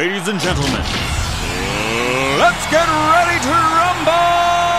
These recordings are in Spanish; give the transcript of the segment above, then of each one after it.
Ladies and gentlemen, let's get ready to rumble!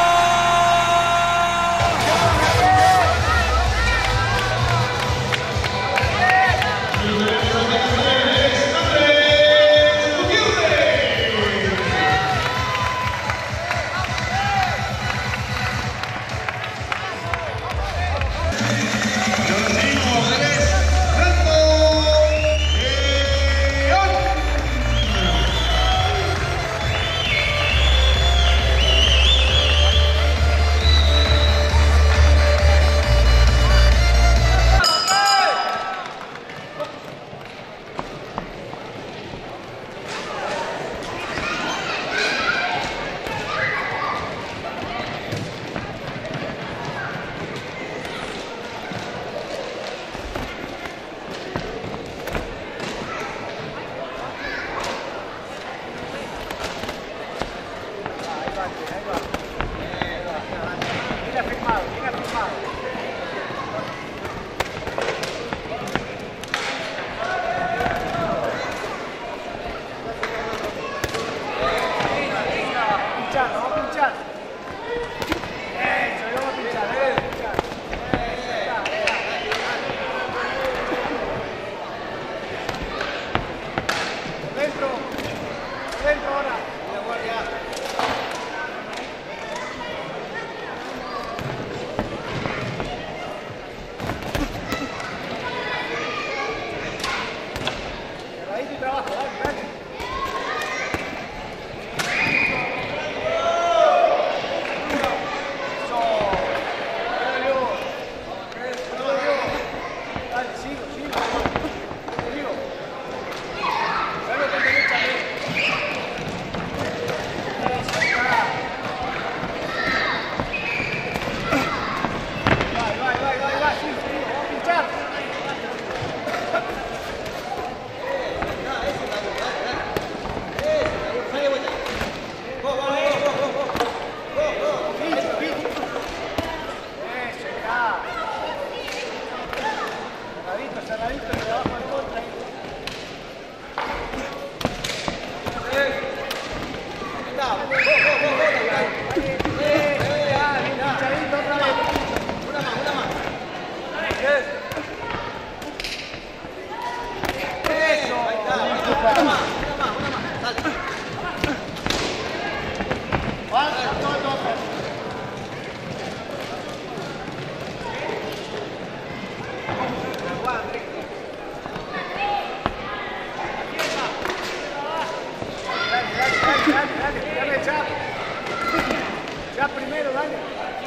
Ya primero, dale.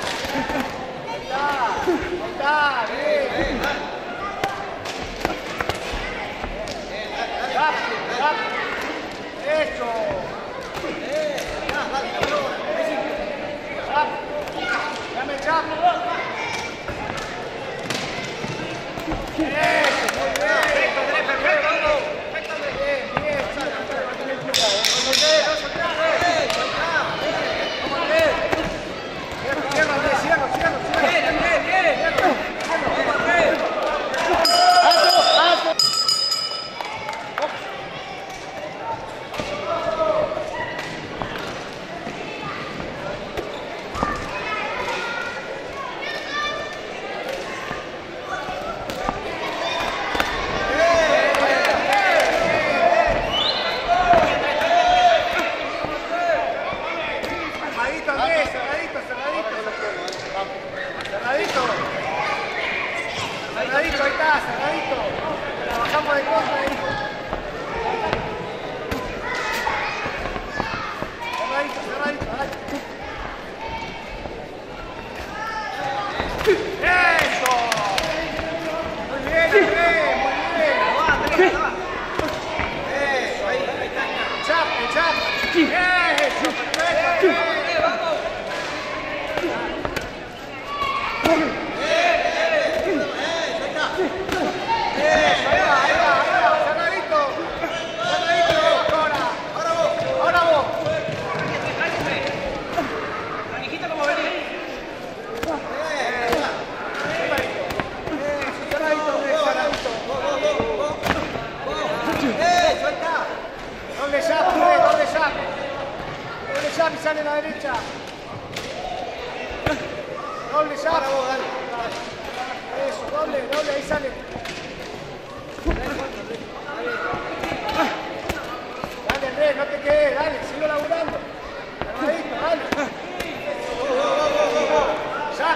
Ahí está, bien. Eso. Dame chap. sale a la derecha. Doble jab. Eso, doble, ahí sale. Dale, Andrés, no te quedes, dale, sigo laburando. Armadito, dale. Ya.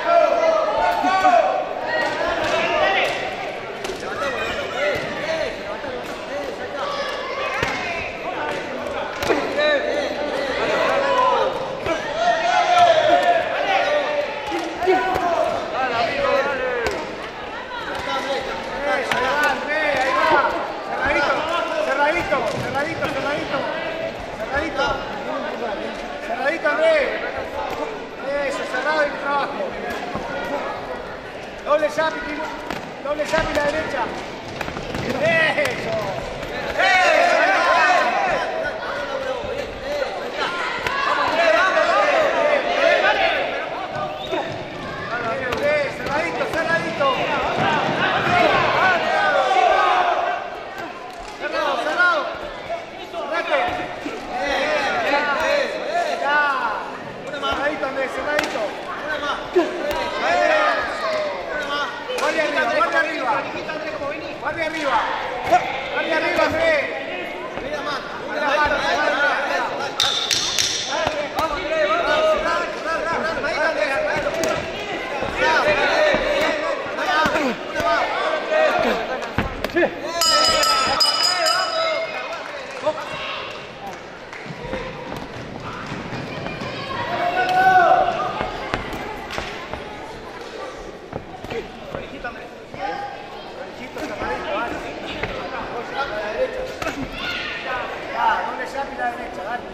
Cerradito, Andrés. Eso, cerrado el trabajo. Doble jab y la derecha. Eso. Cerradito. Cerrado. Cerradito, Andrés, cerradito. Guardia arriba, Andrés. Doble jab y la derecha, dale.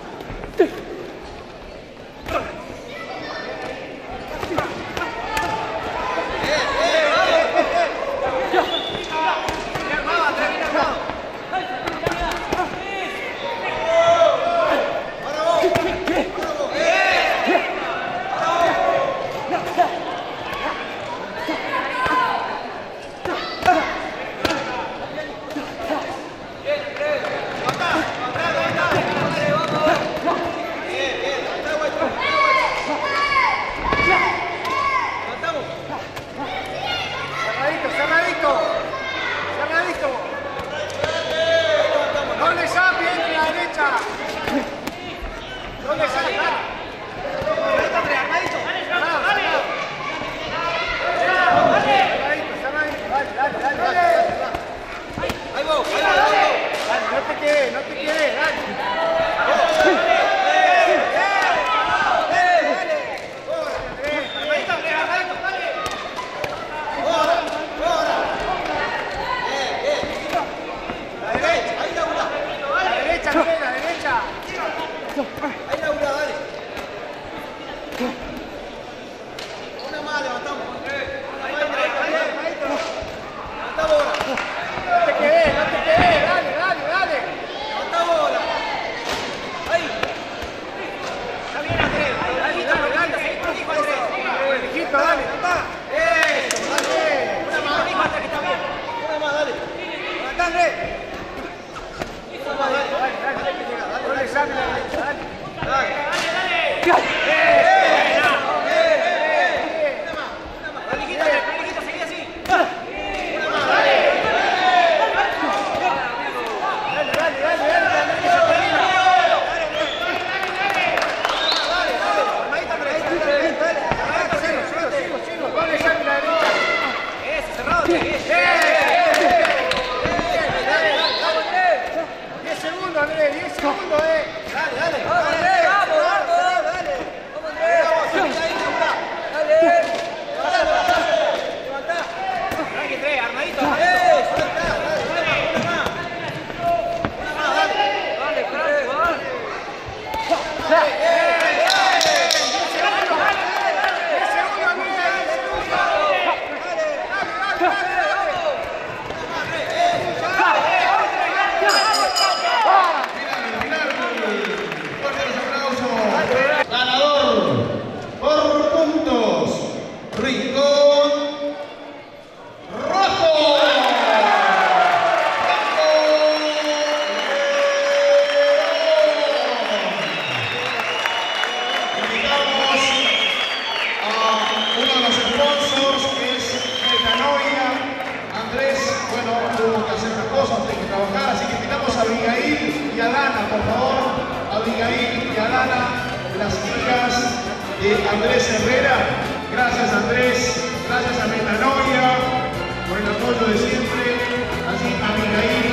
Cerradito. Doble jab y entre la derecha. Doble jab. Dale. Ahí vos. Dale, no te quedes, dale. La derecha. Ahí labura, dale. Una más, levantamos. Levantamos ahora. No te quedes, dale. Levantamos ahora. Ahí. Está bien, Andrés. Dale. Hijito, dale. Eso, dale. Una más, dale. Levantá, Andrés. Dale. Doble jab y la derecha, dale. Dale. Andrés Herrera. Gracias Andrés, gracias a Metanoia por el apoyo de siempre. Así Abigail